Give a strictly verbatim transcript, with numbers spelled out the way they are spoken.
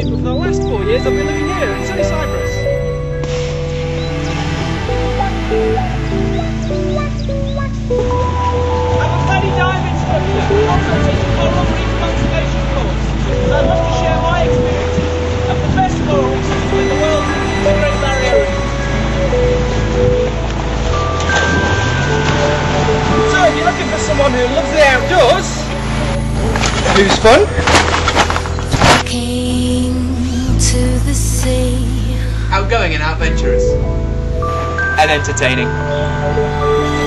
but for the last four years I've been living here in sunny Cyprus. I'm a bloody dive instructor, also teach a coral reef conservation course, and I'd love to share my experiences of the best coral reef system in the world, the Great Barrier Reef. So if you're looking for someone who loves the outdoors, who's fun, to the sea, outgoing and adventurous, and entertaining.